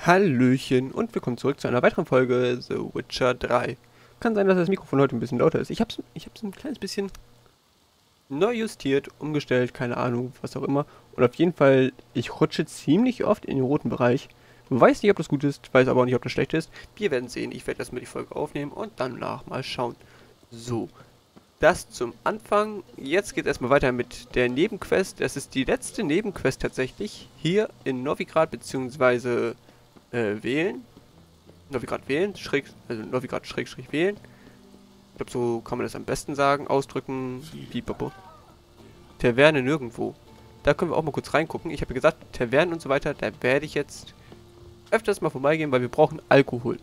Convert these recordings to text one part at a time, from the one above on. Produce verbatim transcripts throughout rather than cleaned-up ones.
Hallöchen und willkommen zurück zu einer weiteren Folge The Witcher drei. Kann sein, dass das Mikrofon heute ein bisschen lauter ist. Ich hab's, ich hab's ein kleines bisschen neu justiert, umgestellt, keine Ahnung, was auch immer. Und auf jeden Fall, ich rutsche ziemlich oft in den roten Bereich. Weiß nicht, ob das gut ist, weiß aber auch nicht, ob das schlecht ist. Wir werden sehen. Ich werde erstmal die Folge aufnehmen und danach mal schauen. So, das zum Anfang. Jetzt geht es erstmal weiter mit der Nebenquest. Es ist die letzte Nebenquest tatsächlich hier in Novigrad, beziehungsweise äh, wählen. Novigrad wählen, schräg, also Novigrad schräg, schräg wählen. Ich glaube, so kann man das am besten sagen, ausdrücken. Pipapo. Taverne nirgendwo. Da können wir auch mal kurz reingucken. Ich habe ja gesagt, Tavernen und so weiter, da werde ich jetzt öfters mal vorbeigehen, weil wir brauchen Alkohol.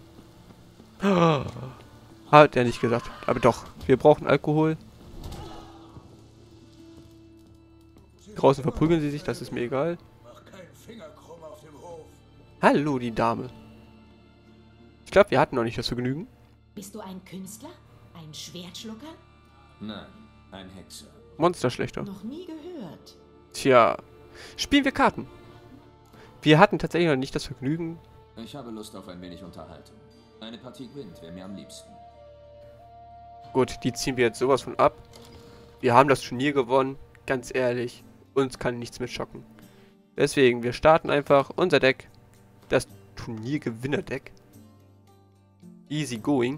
Hat er nicht gesagt. Aber doch, wir brauchen Alkohol. Draußen verprügeln sie sich, das ist mir egal. Hallo, die Dame. Ich glaube, wir hatten noch nicht das Vergnügen. Bist du ein Künstler? Ein Schwertschlucker? Nein, ein Hexer. Monsterschlechter. Noch nie gehört. Tja, spielen wir Karten. Wir hatten tatsächlich noch nicht das Vergnügen. Ich habe Lust auf ein wenig Unterhaltung. Eine Partie Gwent wäre mir am liebsten. Gut, die ziehen wir jetzt sowas von ab. Wir haben das Turnier gewonnen. Ganz ehrlich, uns kann nichts mit schocken. Deswegen, wir starten einfach unser Deck. Das Turniergewinner-Deck. Easy going.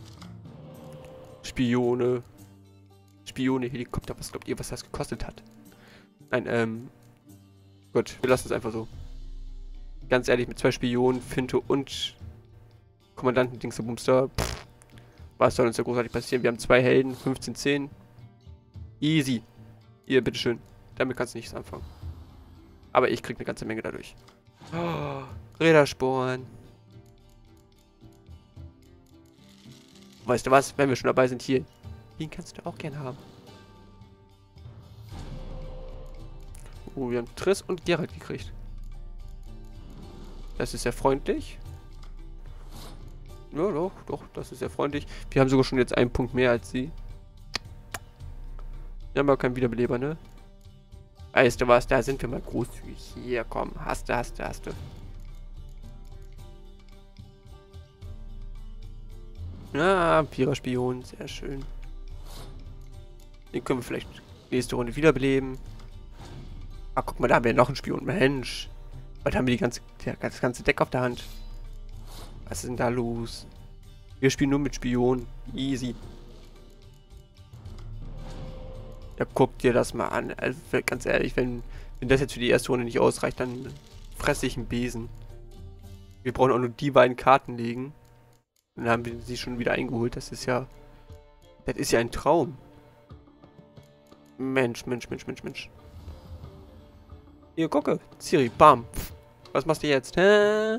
Spione. Spione, Helikopter. Was glaubt ihr, was das gekostet hat? Nein, ähm... Gut, wir lassen es einfach so. Ganz ehrlich, mit zwei Spionen, Finte und Kommandanten Dingsabumster. Was soll uns da großartig passieren? Wir haben zwei Helden, fünfzehn zehn. Easy. Ihr, bitteschön. Damit kannst du nichts anfangen. Aber ich krieg eine ganze Menge dadurch. Oh, Rädersporen. Weißt du was? Wenn wir schon dabei sind, hier. Den kannst du auch gerne haben. Oh, wir haben Triss und Geralt gekriegt. Das ist sehr freundlich. Ja, doch, doch, das ist sehr freundlich. Wir haben sogar schon jetzt einen Punkt mehr als sie. Wir haben aber keinen Wiederbeleber, ne? Weißt du was, da sind wir mal großzügig. Hier, komm, hast du, hast du, hast du. Ja, Vierer-Spion, sehr schön. Den können wir vielleicht nächste Runde wiederbeleben. Ah, guck mal, da haben wir noch einen Spion. Mensch. Heute haben wir die ganze, das ganze Deck auf der Hand. Was ist denn da los? Wir spielen nur mit Spionen. Easy. Ja, guck dir das mal an. Also, ganz ehrlich, wenn, wenn das jetzt für die erste Runde nicht ausreicht, dann fresse ich einen Besen. Wir brauchen auch nur die beiden Karten legen. Und dann haben wir sie schon wieder eingeholt. Das ist ja... Das ist ja ein Traum. Mensch, Mensch, Mensch, Mensch, Mensch. Hier, gucke. Ciri, bam. Pff. Was machst du jetzt? Hä?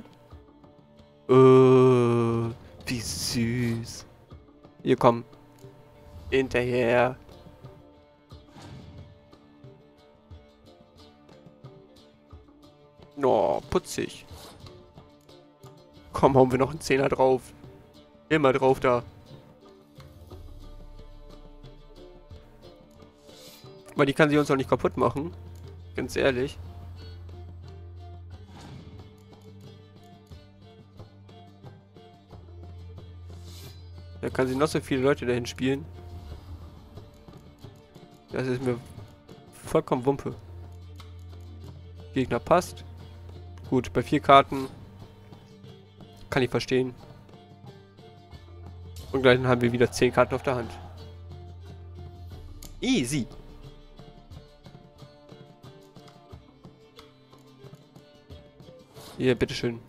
Äh, wie süß. Hier, komm. Hinterher. Oh, putzig. Komm, hauen wir noch einen Zehner drauf. Immer drauf da. Weil die kann sie uns auch nicht kaputt machen. Ganz ehrlich. Da kann sie noch so viele Leute dahin spielen. Das ist mir vollkommen Wumpe. Gegner passt. Gut, bei vier Karten kann ich verstehen. Und gleich haben wir wieder zehn Karten auf der Hand. Easy. Hier, bitteschön.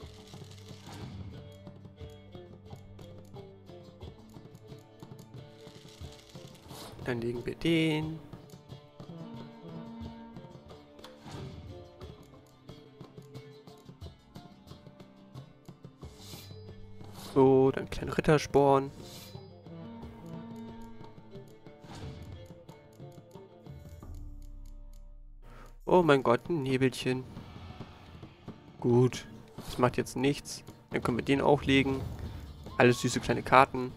Dann legen wir den. So, dann kleine Rittersporn. Oh mein Gott, ein Nebelchen. Gut, das macht jetzt nichts. Dann können wir den auch legen. Alles süße kleine Karten.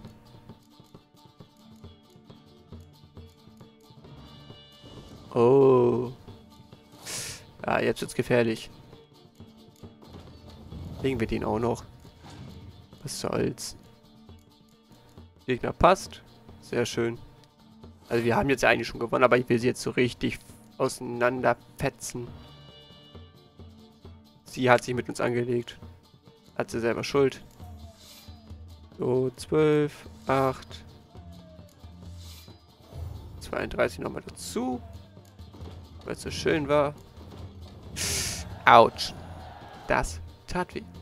Oh. Ja, jetzt wird's gefährlich. Legen wir den auch noch. Was soll's. Gegner passt. Sehr schön. Also wir haben jetzt ja eigentlich schon gewonnen, aber ich will sie jetzt so richtig auseinanderfetzen. Sie hat sich mit uns angelegt. Hat sie selber Schuld. So, zwölf, acht, zweiunddreißig nochmal dazu. Weil es so schön war. Autsch. Das tat weh.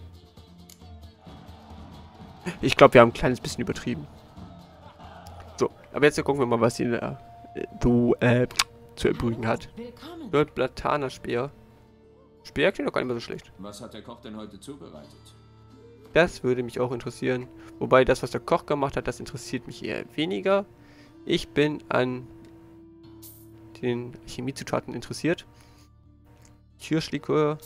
Ich glaube, wir haben ein kleines bisschen übertrieben. So, aber jetzt gucken wir mal, was sie in der äh, du, äh, zu erbrügen hat. Willkommen. Dort Blatana Speer. Speer klingt doch gar nicht mehr so schlecht. Was hat der Koch denn heute zubereitet? Das würde mich auch interessieren. Wobei das, was der Koch gemacht hat, das interessiert mich eher weniger. Ich bin an den Chemiezutaten interessiert. Kirschlikör.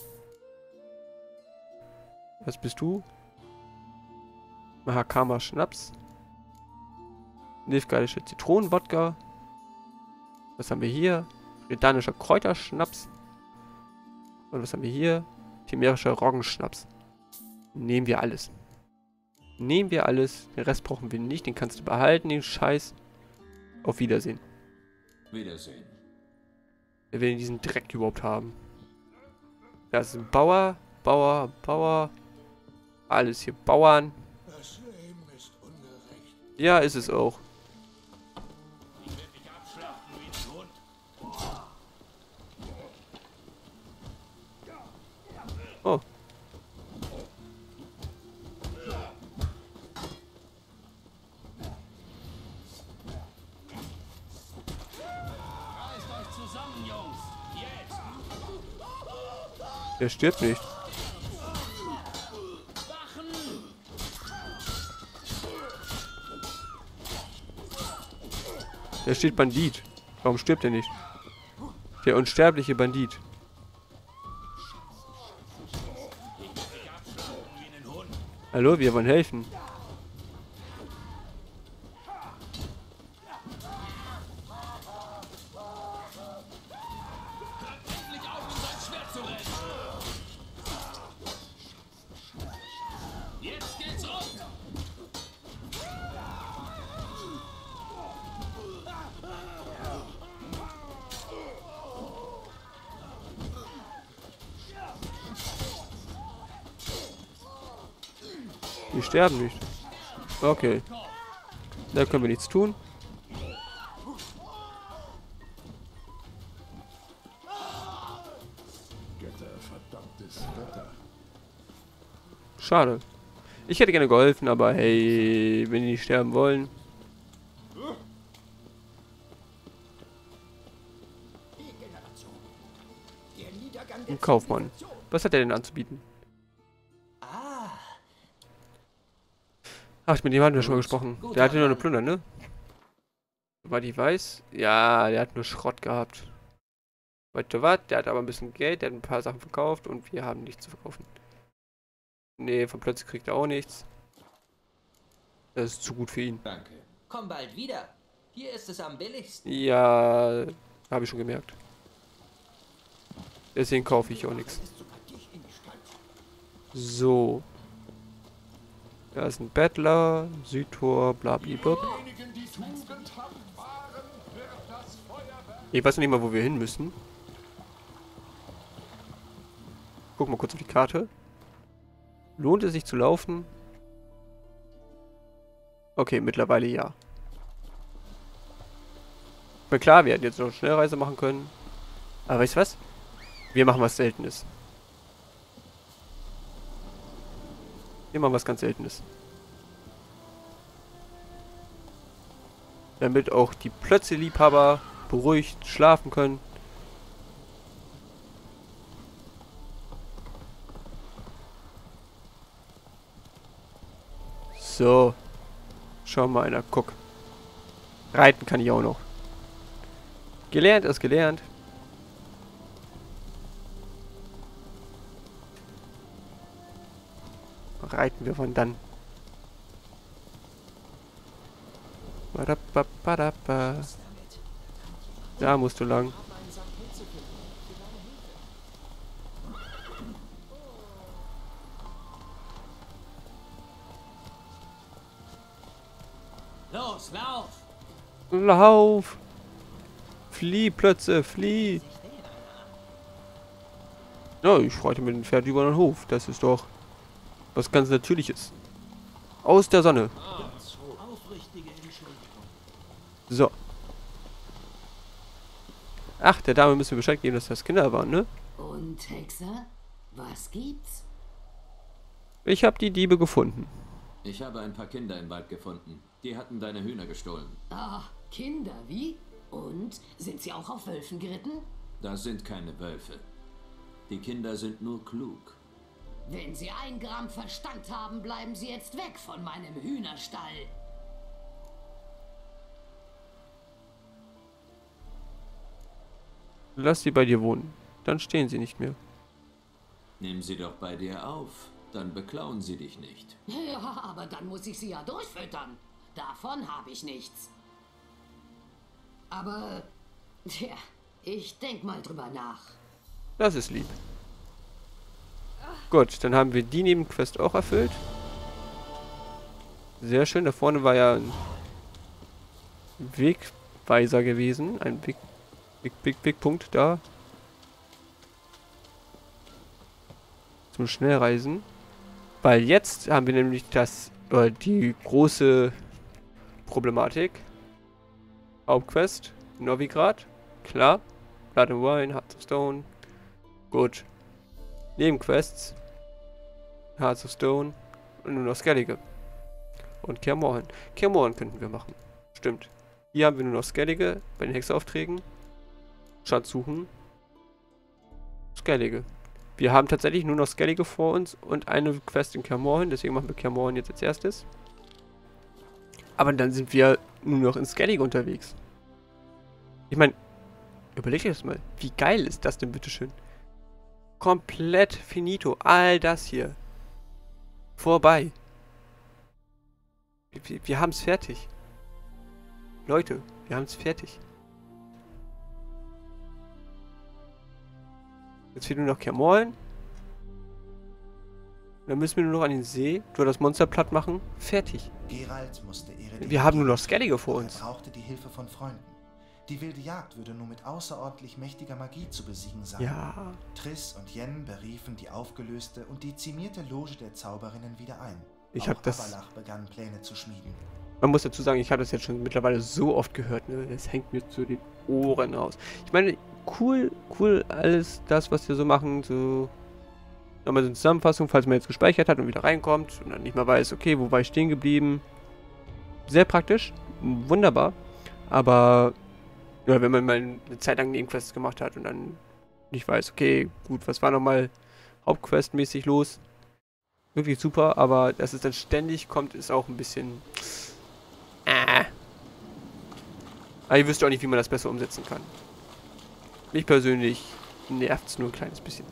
Was bist du? Mahakama Schnaps. Nilfgaardische Zitronenwodka. Was haben wir hier? Redanischer Kräuterschnaps. Und was haben wir hier? Timerischer Roggenschnaps. Nehmen wir alles. Nehmen wir alles. Den Rest brauchen wir nicht. Den kannst du behalten, den Scheiß. Auf Wiedersehen. Wiedersehen. Wer will diesen Dreck überhaupt haben? Das ist ein Bauer, Bauer, Bauer. Alles hier Bauern. Das Leben ist ungerecht. Ja, ist es auch. Ich werde dich abschlachten wie ein Hund. Oh. Reißt euch zusammen, Jungs. Jetzt. Der stirbt nicht. Da steht Bandit. Warum stirbt er nicht? Der unsterbliche Bandit. Hallo, wir wollen helfen. Jetzt geht's rund. Die sterben nicht. Okay. Da können wir nichts tun. Götter, verdammtes Wetter. Schade. Ich hätte gerne geholfen, aber hey, wenn die nicht sterben wollen. Ein Kaufmann. Was hat er denn anzubieten? Ach, mit dem hatten wir schon mal gesprochen. Der hatte nur eine Plunder, ne? Soweit ich weiß. Ja, der hat nur Schrott gehabt. Weißt du was? Der hat aber ein bisschen Geld, der hat ein paar Sachen verkauft und wir haben nichts zu verkaufen. Nee, von plötzlich kriegt er auch nichts. Das ist zu gut für ihn. Danke. Komm bald wieder. Hier ist es am billigsten. Ja, habe ich schon gemerkt. Deswegen kaufe ich auch nichts. So. Da ist ein Bettler, Südtor, blablabla. Diejenigen, die tugendhaft waren, wird das Feuerwerk. Ich weiß noch nicht mal, wo wir hin müssen. Guck mal kurz auf die Karte. Lohnt es sich zu laufen? Okay, mittlerweile ja. Na klar, wir hätten jetzt noch eine Schnellreise machen können. Aber weißt du was? Wir machen was Seltenes. Wir machen was ganz Seltenes. Damit auch die Plötze-Liebhaber beruhigt schlafen können. So. Schau mal einer, guck. Reiten kann ich auch noch. Gelernt ist gelernt. Reiten wir von dann. Badababadaba. Da musst du lang. Los, lauf! Lauf! Flieh, Plötze, flieh! Ja, ich reite mit dem Pferd über den Hof. Das ist doch was ganz Natürliches. Aus der Sonne. So. Ach, der Dame müssen wir Bescheid geben, dass das Kinder waren, ne? Und Hexer, was gibt's? Ich habe die Diebe gefunden. Ich habe ein paar Kinder im Wald gefunden. Die hatten deine Hühner gestohlen. Ah, Kinder, wie? Und? Sind sie auch auf Wölfen geritten? Das sind keine Wölfe. Die Kinder sind nur klug. Wenn sie ein Gramm Verstand haben, bleiben sie jetzt weg von meinem Hühnerstall. Lass sie bei dir wohnen. Dann stehen sie nicht mehr. Nimm sie doch bei dir auf. Dann beklauen sie dich nicht. Ja, aber dann muss ich sie ja durchfüttern. Davon habe ich nichts. Aber, tja, ich denk mal drüber nach. Das ist lieb. Gut, dann haben wir die Nebenquest auch erfüllt. Sehr schön. Da vorne war ja ein Wegweiser gewesen. Ein Weg, Weg, Weg, Wegpunkt da. Zum Schnellreisen. Weil jetzt haben wir nämlich das, äh, die große Problematik. Hauptquest, Novigrad. Klar. Blood and Wine, Hearts of Stone. Gut. Nebenquests. Hearts of Stone. Und nur noch Skellige. Und Kaer Morhen. Kaer Morhen könnten wir machen. Stimmt. Hier haben wir nur noch Skellige bei den Hexeraufträgen. Schatz suchen. Skellige. Wir haben tatsächlich nur noch Skellige vor uns und eine Quest in Kaer Morhen. Deswegen machen wir Kaer Morhen jetzt als erstes. Aber dann sind wir nur noch in Skellige unterwegs. Ich meine, überleg dir das mal. Wie geil ist das denn, bitteschön? Komplett finito. All das hier. Vorbei. Wir, wir haben es fertig. Leute, wir haben es fertig. Jetzt fehlt nur noch Kaer Morhen. Dann müssen wir nur noch an den See, nur das Monster platt machen. Fertig. Geralt musste Eredin Wir haben nur noch Skellige vor uns. Er brauchte die Hilfe von Freunden. Die wilde Jagd würde nur mit außerordentlich mächtiger Magie zu besiegen sein. Ja. Triss und Yen beriefen die aufgelöste und dezimierte Loge der Zauberinnen wieder ein. Ich Auch hab das- Avalach begann Pläne zu schmieden. Man muss dazu sagen, ich habe das jetzt schon mittlerweile so oft gehört, ne? Das hängt mir zu den Ohren raus. Ich meine, cool, cool, alles das, was wir so machen, so nochmal so eine Zusammenfassung, falls man jetzt gespeichert hat und wieder reinkommt und dann nicht mehr weiß, okay, wo war ich stehen geblieben. Sehr praktisch, wunderbar, aber ja, wenn man mal eine Zeit lang Nebenquests gemacht hat und dann nicht weiß, okay, gut, was war nochmal Hauptquest-mäßig los? Wirklich super, aber dass es dann ständig kommt, ist auch ein bisschen... Äh. Aber ihr wisst auch nicht, wie man das besser umsetzen kann. Mich persönlich nervt es nur ein kleines bisschen.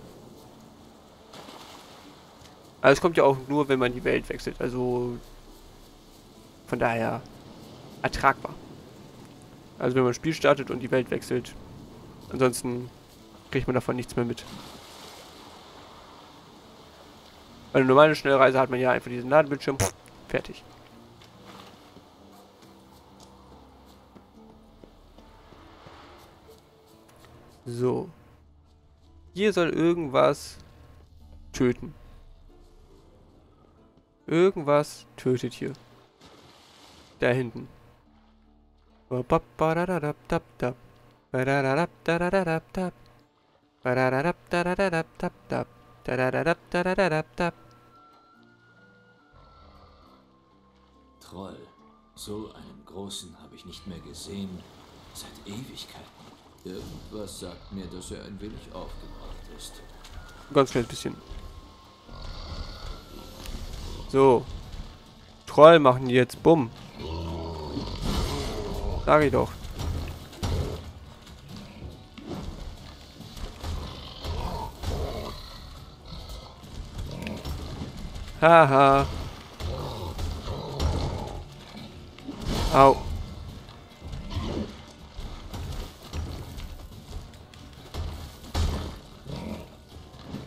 Aber es kommt ja auch nur, wenn man die Welt wechselt. Also von daher ertragbar. Also wenn man ein Spiel startet und die Welt wechselt. Ansonsten kriegt man davon nichts mehr mit. Bei einer normalen Schnellreise hat man ja einfach diesen Ladebildschirm. Pff, fertig. So. Hier soll irgendwas töten. Irgendwas tötet hier. Da hinten. Troll. So einen großen habe ich nicht mehr gesehen seit Ewigkeiten. Irgendwas sagt mir, dass er ein wenig aufgebracht ist. Ganz kleines bisschen. So. Troll machen die jetzt. Bumm. Sag ich doch. Haha. Au.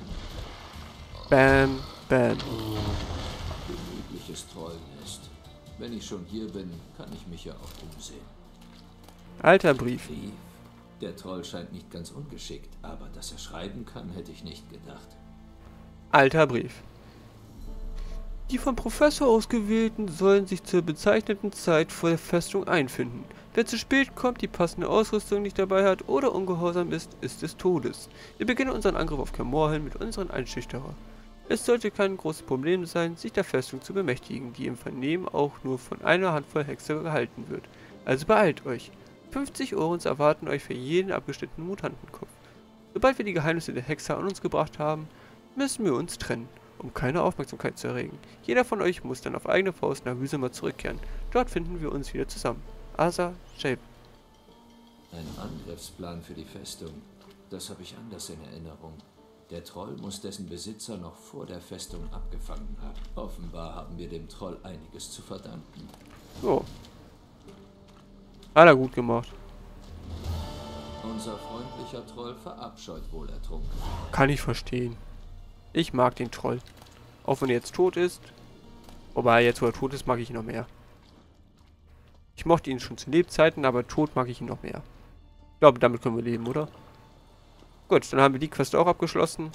Bam, bam. Gemütliches Trollnest. wenn ich schon hier bin, kann ich mich ja auch umsehen. Alter Brief. Brief? Der Troll scheint nicht ganz ungeschickt, aber dass er schreiben kann, hätte ich nicht gedacht. Alter Brief. Die vom Professor Ausgewählten sollen sich zur bezeichneten Zeit vor der Festung einfinden. Wer zu spät kommt, die passende Ausrüstung nicht dabei hat oder ungehorsam ist, ist des Todes. Wir beginnen unseren Angriff auf Kaer Morhen mit unseren Einschüchterer. Es sollte kein großes Problem sein, sich der Festung zu bemächtigen, die im Vernehmen auch nur von einer Handvoll Hexer gehalten wird. Also beeilt euch. fünfzig Orens erwarten euch für jeden abgeschnittenen Mutantenkopf. Sobald wir die Geheimnisse der Hexer an uns gebracht haben, müssen wir uns trennen, um keine Aufmerksamkeit zu erregen. Jeder von euch muss dann auf eigene Faust nach Wüsemar zurückkehren. Dort finden wir uns wieder zusammen. Asa, Shape. Ein Angriffsplan für die Festung. Das habe ich anders in Erinnerung. Der Troll muss dessen Besitzer noch vor der Festung abgefangen haben. Offenbar haben wir dem Troll einiges zu verdanken. So. Hat er gut gemacht. Unser freundlicher Troll verabscheut wohl ertrunken. Kann ich verstehen. Ich mag den Troll. Auch wenn er jetzt tot ist. Wobei, jetzt wo er tot ist, mag ich ihn noch mehr. Ich mochte ihn schon zu Lebzeiten, aber tot mag ich ihn noch mehr. Ich glaube, damit können wir leben, oder? Gut, dann haben wir die Quest auch abgeschlossen.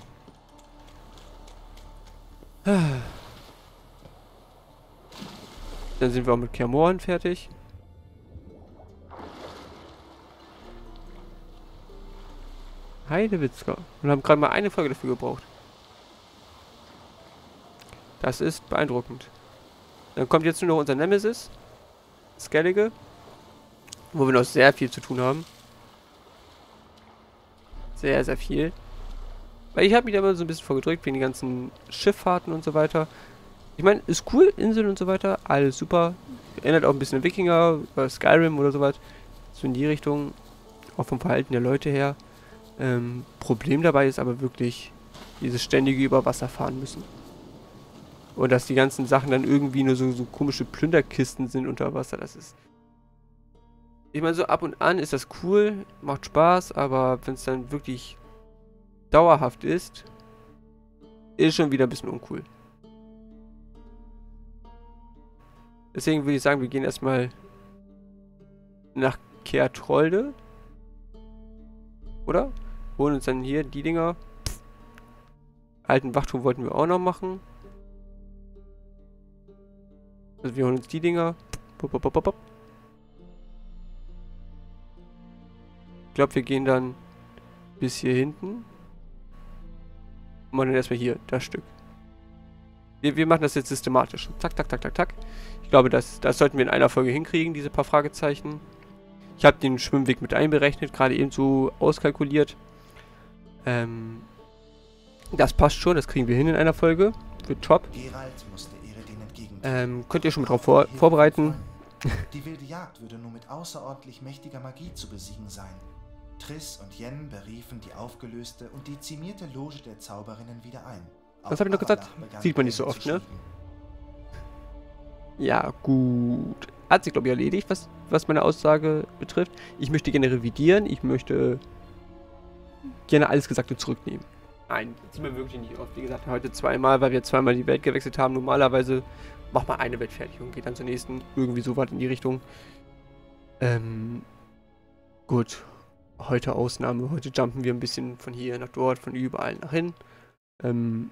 Dann sind wir auch mit Kaer Morhen fertig. Heidewitzka. Und haben gerade mal eine Folge dafür gebraucht. Das ist beeindruckend. Dann kommt jetzt nur noch unser Nemesis. Skellige. Wo wir noch sehr viel zu tun haben. Sehr, sehr viel. Weil ich habe mich da immer so ein bisschen vorgedrückt wegen den ganzen Schifffahrten und so weiter. Ich meine, ist cool, Inseln und so weiter. Alles super. Erinnert auch ein bisschen an Wikinger, oder Skyrim oder so was. So in die Richtung. Auch vom Verhalten der Leute her. Ähm, Problem dabei ist aber wirklich dieses ständige über Wasser fahren müssen. Und dass die ganzen Sachen dann irgendwie nur so, so komische Plünderkisten sind unter Wasser. Das ist... Ich meine, so ab und an ist das cool, macht Spaß, aber wenn es dann wirklich dauerhaft ist, ist schon wieder ein bisschen uncool. Deswegen würde ich sagen, wir gehen erstmal nach Kehrtrolde. Oder? Holen uns dann hier die Dinger. Alten Wachturm wollten wir auch noch machen. Also wir holen uns die Dinger. Pop, pop, pop, pop. Ich glaube, wir gehen dann bis hier hinten. Und machen dann erstmal hier das Stück. Wir, wir machen das jetzt systematisch. Zack, zack, zack, zack, zack. Ich glaube, das, das sollten wir in einer Folge hinkriegen, diese paar Fragezeichen. Ich habe den Schwimmweg mit einberechnet, gerade eben so auskalkuliert. Ähm, das passt schon, das kriegen wir hin in einer Folge. Wird top. Geralt musste Eredin entgegentreten. Ähm, könnt ihr schon mal drauf vor vorbereiten. Die wilde Jagd würde nur mit außerordentlich mächtiger Magie zu besiegen sein. Triss und Yen beriefen die aufgelöste und dezimierte Loge der Zauberinnen wieder ein. Was habe ich noch gesagt? Sieht man nicht so oft, ne? Ja, gut. Hat sich, glaube ich, erledigt, was, was meine Aussage betrifft. Ich möchte gerne revidieren. Ich möchte gerne alles Gesagte zurücknehmen. Nein, das sieht man wirklich nicht oft. Wie gesagt, heute zweimal, weil wir zweimal die Welt gewechselt haben. Normalerweise macht man eine Welt fertig und geht dann zur nächsten. Irgendwie so weit in die Richtung. Ähm, gut. Heute Ausnahme. Heute jumpen wir ein bisschen von hier nach dort, von überall nach hin. Ähm,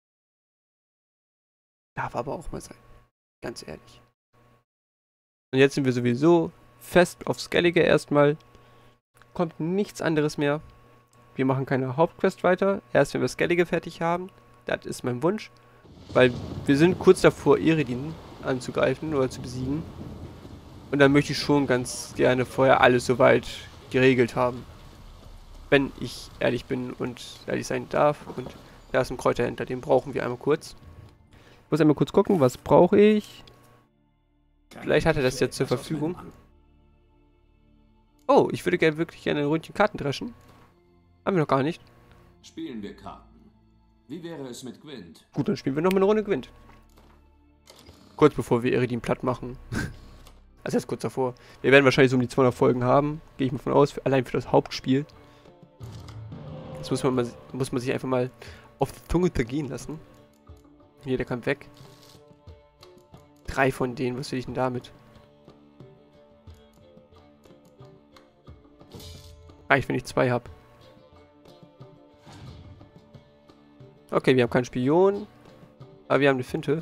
darf aber auch mal sein. Ganz ehrlich. Und jetzt sind wir sowieso fest auf Skellige erstmal. Kommt nichts anderes mehr. Wir machen keine Hauptquest weiter. Erst wenn wir Skellige fertig haben. Das ist mein Wunsch. Weil wir sind kurz davor, Eredin anzugreifen oder zu besiegen. Und dann möchte ich schon ganz gerne vorher alles soweit geregelt haben. Wenn ich ehrlich bin und ehrlich sein darf. Und da ist ein Kräuterhändler, den brauchen wir einmal kurz. Ich muss einmal kurz gucken, was brauche ich. Vielleicht hat er das jetzt zur Verfügung. Oh, ich würde gerne wirklich gerne ein Ründchen Karten dreschen. Haben wir noch gar nicht. Spielen wir Karten. Wie wäre es mit Gwent? Gut, dann spielen wir noch mal eine Runde Gwent. Kurz bevor wir Eredin platt machen. Also jetzt kurz davor. Wir werden wahrscheinlich so um die zweihundert Folgen haben. Gehe ich mal von aus. Allein für das Hauptspiel. Das muss man, mal, muss man sich einfach mal auf die Zunge zergehen lassen. Hier, der kann weg. drei von denen. Was will ich denn damit? Reicht, wenn ich zwei habe. Okay, wir haben keinen Spion. Aber wir haben eine Finte.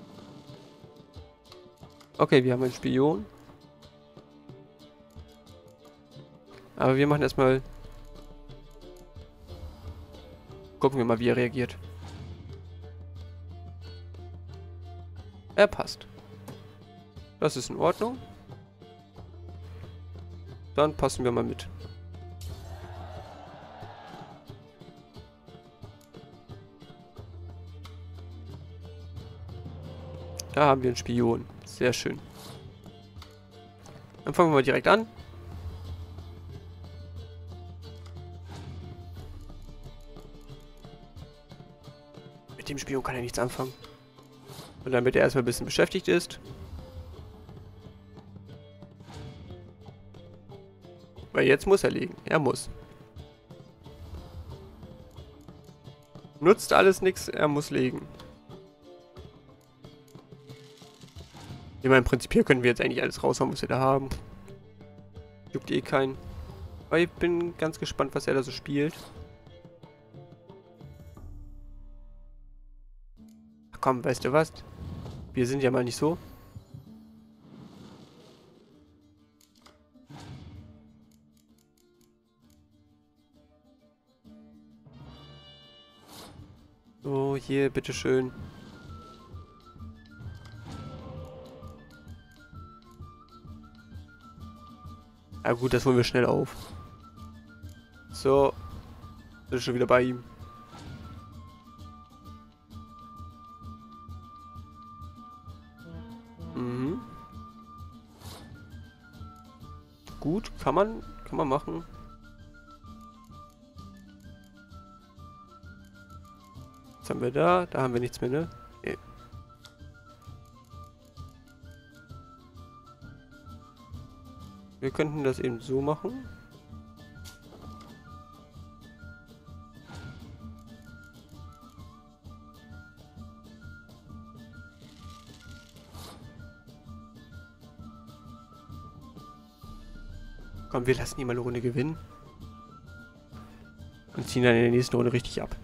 Okay, wir haben einen Spion. Aber wir machen erstmal... Gucken wir mal, wie er reagiert. Er passt. Das ist in Ordnung. Dann passen wir mal mit. Da haben wir einen Spion. Sehr schön. Dann fangen wir mal direkt an. Mit dem Spion kann er nichts anfangen. Und damit er erstmal ein bisschen beschäftigt ist. Weil jetzt muss er legen. Er muss. Nutzt alles nichts, er muss legen. Ich meine, prinzipiell können wir jetzt eigentlich alles raushauen, was wir da haben. Juckt eh keinen. Aber ich bin ganz gespannt, was er da so spielt. Ach komm, weißt du was? Wir sind ja mal nicht so. So, hier, bitteschön. Ja gut, das holen wir schnell auf. So. Bin schon wieder bei ihm. Mhm. Gut, kann man, kann man machen. Was haben wir da? Da haben wir nichts mehr, ne? Nee. Wir könnten das eben so machen. Komm, wir lassen ihn mal eine Runde gewinnen. Und ziehen dann in der nächsten Runde richtig ab.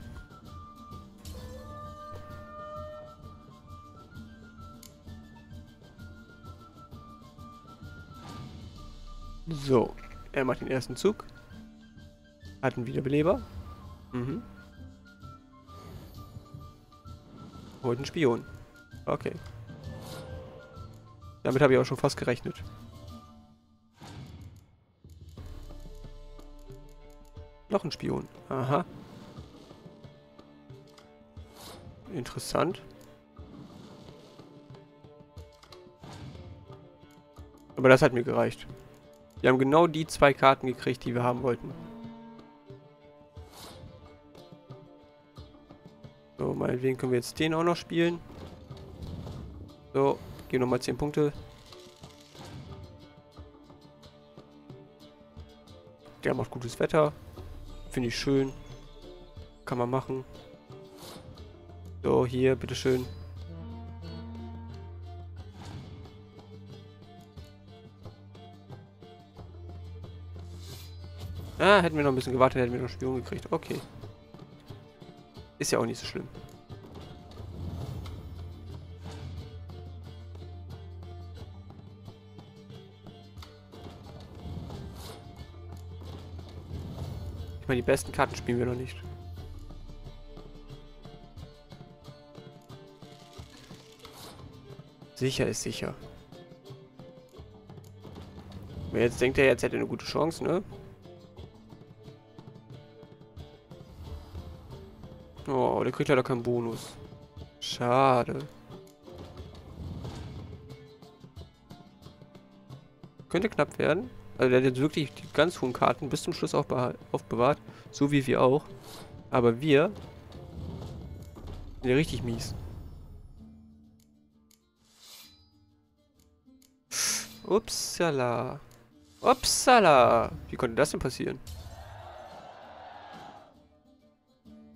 So, er macht den ersten Zug. Hat einen Wiederbeleber. Mhm. Holt einen Spion. Okay. Damit habe ich auch schon fast gerechnet. Noch ein Spion. Aha. Interessant. Aber das hat mir gereicht. Wir haben genau die zwei Karten gekriegt, die wir haben wollten. So, meinetwegen können wir jetzt den auch noch spielen. So, gehen nochmal zehn Punkte. Der macht gutes Wetter. Finde ich schön. Kann man machen. So, hier, bitteschön. Ah, hätten wir noch ein bisschen gewartet, hätten wir noch einen Spion gekriegt. Okay. Ist ja auch nicht so schlimm. Ich meine, die besten Karten spielen wir noch nicht. Sicher ist sicher. Aber jetzt denkt er, jetzt hätte er eine gute Chance, ne? Oh, der kriegt leider keinen Bonus. Schade. Könnte knapp werden. Also der hat jetzt wirklich die ganz hohen Karten bis zum Schluss aufbewahrt. So wie wir auch. Aber wir sind ja richtig mies. Upsala. Upsala. Wie konnte das denn passieren?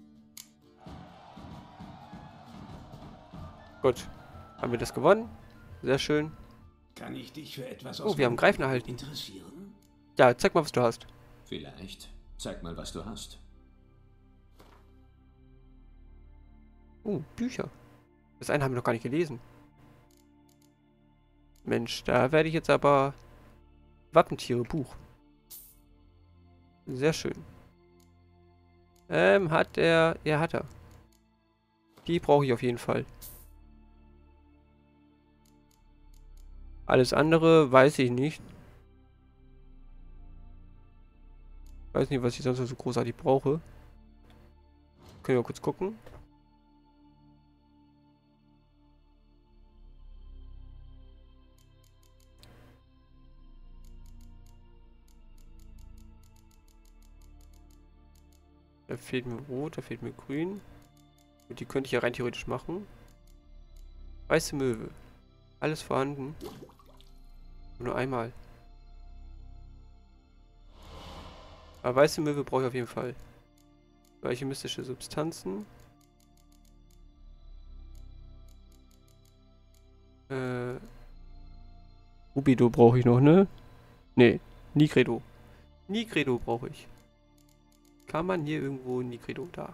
Gut. Haben wir das gewonnen? Sehr schön. Kann ich dich für etwas Oh, wir haben Greifen erhalten. interessieren? Ja, zeig mal, was du hast. Vielleicht. Zeig mal, was du hast. Oh, Bücher. Das eine haben wir noch gar nicht gelesen. Mensch, da werde ich jetzt aber... Wappentiere, Buch. Sehr schön. Ähm, hat er... Ja, hat er. Die brauche ich auf jeden Fall. Alles andere weiß ich nicht. Weiß nicht, was ich sonst so großartig brauche. Können wir mal kurz gucken. Da fehlt mir Rot, da fehlt mir Grün. Und die könnte ich ja rein theoretisch machen. Weiße Möwe. Alles vorhanden. Nur einmal. Aber weiße Möwe brauche ich auf jeden Fall. Welche mystische Substanzen? Äh. Rubido brauche ich noch, ne? Ne, Nigredo. Nigredo brauche ich. Kann man hier irgendwo Nigredo da?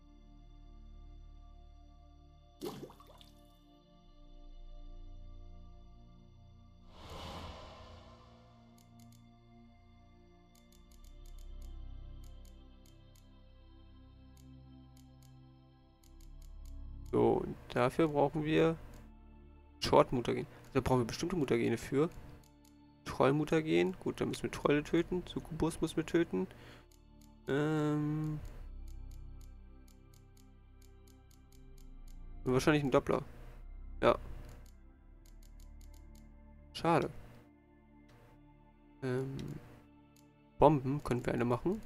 So, und dafür brauchen wir Short-Mutagen. Da brauchen wir bestimmte Mutagene für. Troll-Mutagen. Gut, dann müssen wir Trolle töten. Succubus müssen wir töten. Ähm. Wahrscheinlich ein Doppler. Ja. Schade. Ähm. Bomben können wir eine machen.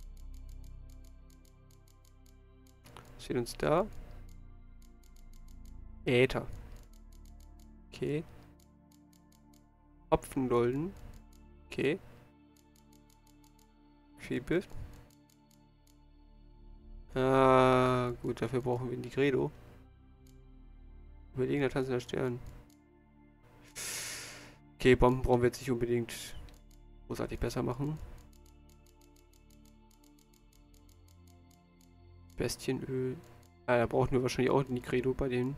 Was steht uns da? Äther. Okay. Hopfendolden. Okay. Quebift. Ah, gut, dafür brauchen wir Nigredo. Überlegender tanzender Stern. Okay, Bomben brauchen wir jetzt nicht unbedingt großartig besser machen. Bestienöl. Ah, da brauchen wir wahrscheinlich auch Nigredo bei denen.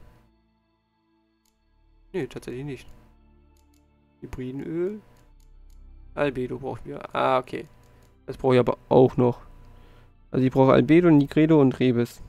Ne, tatsächlich nicht. Hybridenöl. Albedo brauchen wir. Ah, okay. Das brauche ich aber auch noch. Also ich brauche Albedo, Nigredo und Rebis.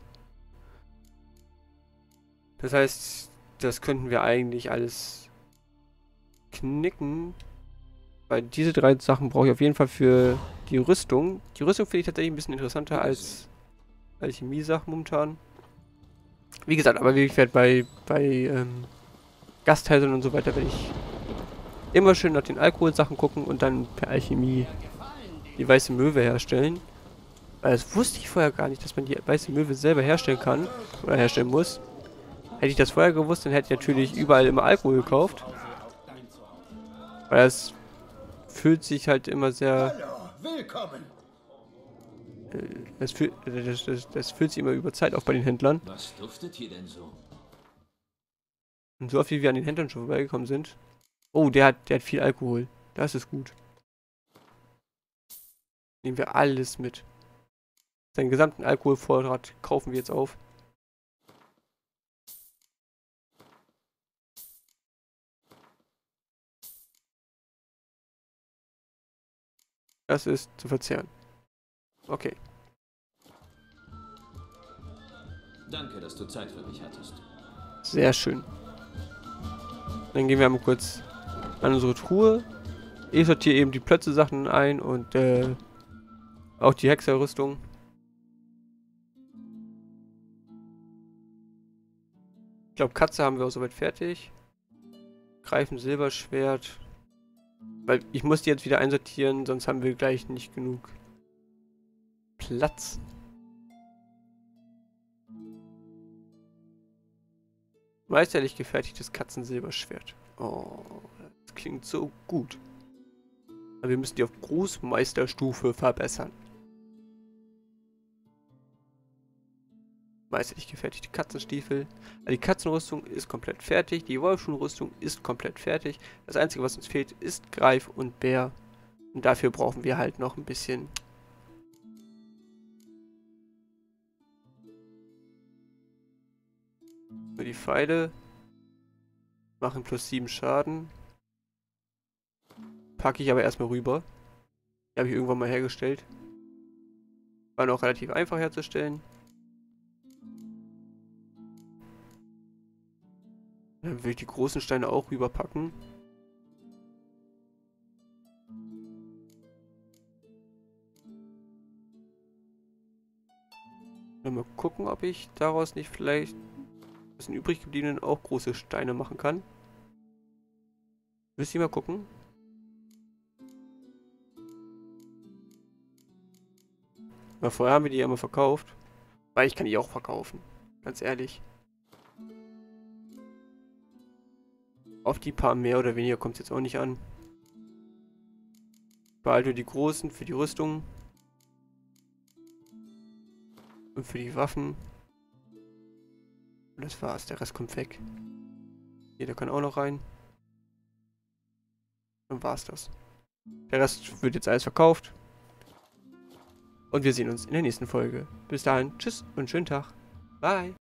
Das heißt, das könnten wir eigentlich alles knicken. Weil diese drei Sachen brauche ich auf jeden Fall für die Rüstung. Die Rüstung finde ich tatsächlich ein bisschen interessanter als Alchemie-Sachen momentan. Wie gesagt, aber wie ich werde bei, bei ähm, Gasthäusern und so weiter, werde ich immer schön nach den Alkoholsachen gucken und dann per Alchemie die weiße Möwe herstellen. Weil das wusste ich vorher gar nicht, dass man die weiße Möwe selber herstellen kann oder herstellen muss. Hätte ich das vorher gewusst, dann hätte ich natürlich überall immer Alkohol gekauft. Weil das fühlt sich halt immer sehr... Hallo, willkommen. Äh, das, fühl, das, das, das fühlt sich immer über Zeit auf bei den Händlern. Was duftet hier denn so? Und so oft wie wir an den Händlern schon vorbeigekommen sind. Oh, der hat, der hat viel Alkohol. Das ist gut. Nehmen wir alles mit. Seinen gesamten Alkoholvorrat kaufen wir jetzt auf. Das ist zu verzehren. Okay. Danke, dass du Zeit für mich hattest. Sehr schön. Dann gehen wir mal kurz an unsere Truhe. Ich sortiere eben die Plötze-Sachen ein und äh, auch die Hexerrüstung. Ich glaube, Katze haben wir auch soweit fertig. Greifen, Silberschwert. Weil ich muss die jetzt wieder einsortieren, sonst haben wir gleich nicht genug Platz. Meisterlich gefertigtes Katzensilberschwert. Oh, das klingt so gut. Aber wir müssen die auf Großmeisterstufe verbessern. Meisterlich gefertigte Katzenstiefel. Also die Katzenrüstung ist komplett fertig. Die Wolfschuhenrüstung ist komplett fertig. Das Einzige, was uns fehlt, ist Greif und Bär. Und dafür brauchen wir halt noch ein bisschen. Nur die Pfeile machen plus sieben Schaden. Packe ich aber erstmal rüber. Die habe ich irgendwann mal hergestellt. War noch relativ einfach herzustellen. Dann will ich die großen Steine auch rüberpacken. Dann mal gucken, ob ich daraus nicht vielleicht aus den übrig gebliebenen auch große Steine machen kann. Müsst ihr mal gucken. Weil vorher haben wir die ja immer verkauft. Weil ich kann die auch verkaufen. Ganz ehrlich. Auf die paar mehr oder weniger kommt es jetzt auch nicht an. Ich behalte die großen für die Rüstung. Und für die Waffen. Und das war's. Der Rest kommt weg. Hier, der kann auch noch rein. Dann war's das. Der Rest wird jetzt alles verkauft. Und wir sehen uns in der nächsten Folge. Bis dahin, tschüss und schönen Tag. Bye.